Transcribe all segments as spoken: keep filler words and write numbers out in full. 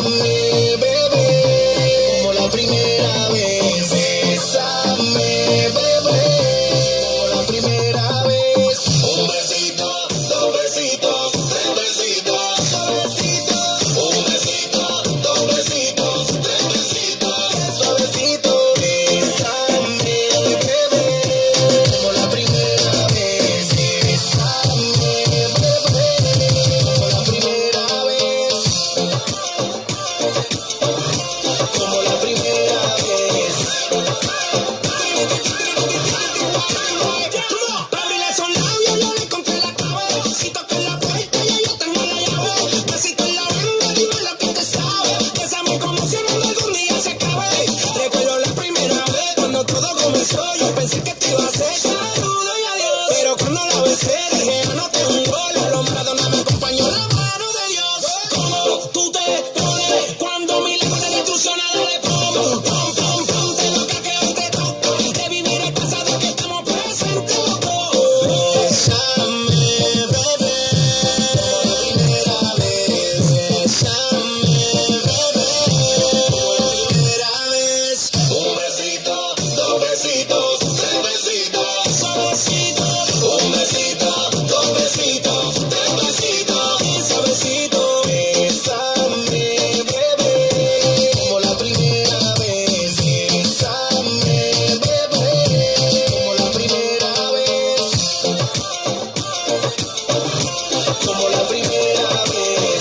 Bésame, bebé, como la primera vez. Bésame, bebé, como la primera vez. Un besito, dos besitos, tres besitos, suavecito. Un besito, dos besitos, tres besitos, suavecito. Bésame, bebé, como la primera vez. Bésame, bebé, como la primera vez. Como la primera vez. Ábrele esos labios, yo le encontré la clave. Si toca la puerta, ya yo tengo la llave. Besito en la banda, dime lo que te sabe. Bésame como si el mundo algún día se acabe. Recuerdo la primera vez cuando todo comenzó. Yo pensé que te iba a hacer saludo y adiós. Pero cuando la besé, dije, anoté un gol. Los Maradona me acompañó la mano de Dios. ¿Cómo tú te pones cuando mi lengua te da instrucciones? Dale pum, pum, pum, pum, te loca que hoy te toca. De vivir el pasado que estamos presentes los dos. Bésame, bebé, como la primera vez. Bésame, bebé, como la primera vez. Un besito, dos besitos, tres besitos, suavecito. Un besito, dos besitos, tres besitos, suavecito. Bésame, bebé, como la primera vez. Bésame, bebé, como la primera vez. Como la primera vez.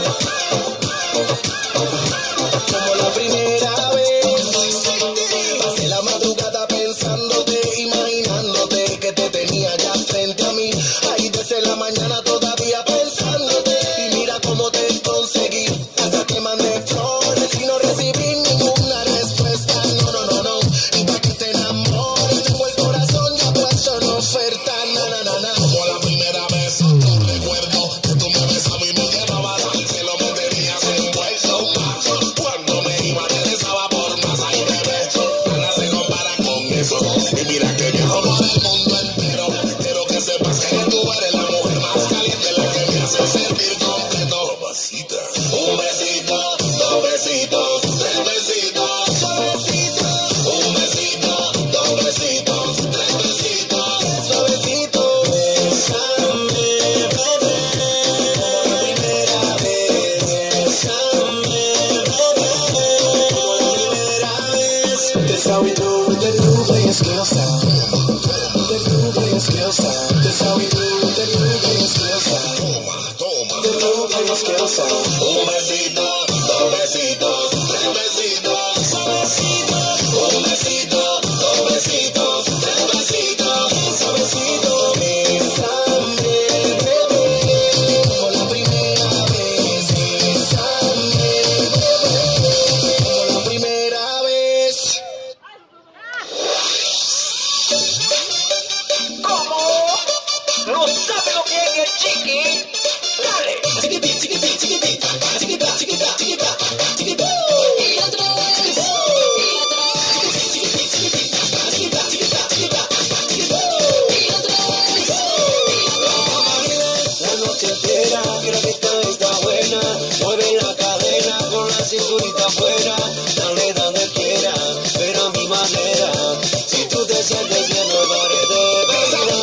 Como la primera vez. Pasé la madrugada pensándote, imaginándote que te tenía ya frente a mí. Ahí desde la mañana todavía pensándote. Y mira cómo te conseguí. Hasta te mandé flores y no recibí ninguna respuesta. No, no, no, no. Y para que te enamores, tengo el corazón ya puesto en oferta. Na, na, na, na. Como la primera vez, no recuerdo que tú me besabas y me llevabas al cielo, me tenías envuelto. Cuando me iba te besaba por más, ahí te beso. Nada se compara con eso. Y mira que viajo por el mundo entero. Quiero que sepas que tú eres la mujer más caliente, la que me hace sentir completo. Mamacita. Un besito, dos besitos, tres besitos, suavecito. Un besito, dos besitos, tres besitos, suavecito. Bésame, bebé, como la primera vez. Bésame, bebé, como la primera vez. That's how we do with the new playing skill sound. The new playing skill sound. That's how we do with the new playing skill sound. Toma, toma. The new playing skill sound. Un besito, dos besitos, tres besitos, suavecito. Un besito, dos besitos, tres besitos, suavecito. Bésame, bebé, como la primera vez. Bésame, bebé, como la primera vez. ¿Cómo? ¿No sabe lo que es el chiqui? Dale. Chiquití, chiquití, chiquití, chiquitá, chiquitá, chiquitá, chiquitá. Y otra vez. Y otra vez. Chiquití, chiquití, chiquitá, chiquitá, chiquitá, chiquitá. Y otra vez. Y otra vez. La noche entera, que la vista está buena. Mueve la cadena con la cinturita afuera. Dale donde quiera, pero a mi manera. Si tú te sientes bien, no daré de verdad.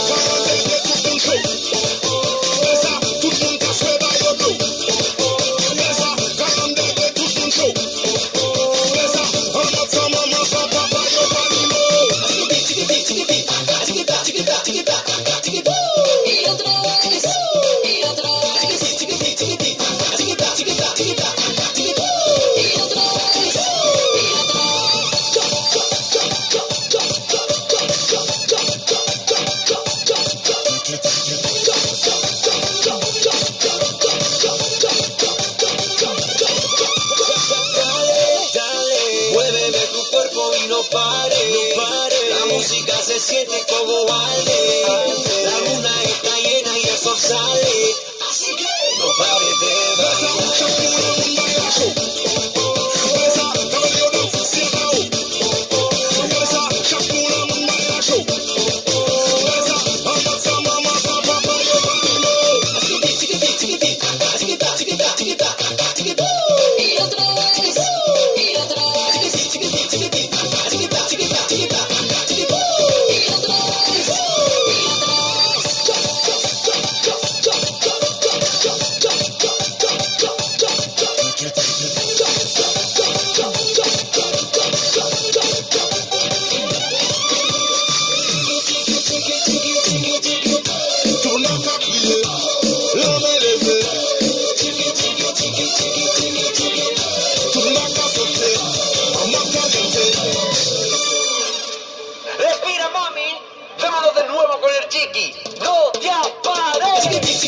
Y otra vez. Y otra vez. Chiquití, chiquití, chiquitá, chiquitá, chiquitá, chiquitá. Y otra vez. Y otra Dale, dale, muéveme tu cuerpo y no pare, no pare. La música se siente como baile. La luna está llena y el sol sale. Así que no pares de bailar. chiquitá, chiquitá, chiquitá, chiquitá, chiquitá. Y otra Respira, mami. Vámonos de nuevo con el chiqui. No te apares.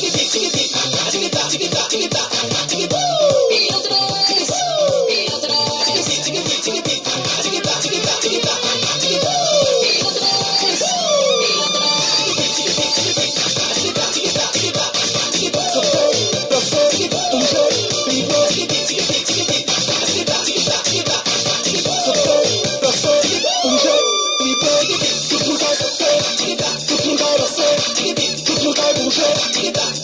Y otra vez. Y otra vez. Y otra vez. Chiquita,